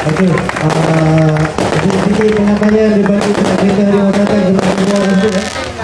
Okey, sedikit penyampaian dibagi kita Harimau Selatan Gelar 2 Rosut.